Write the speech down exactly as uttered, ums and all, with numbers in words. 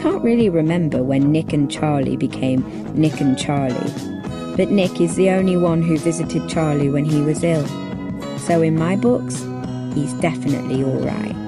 can't really remember when Nick and Charlie became Nick and Charlie, but Nick is the only one who visited Charlie when he was ill. So in my books, he's definitely alright.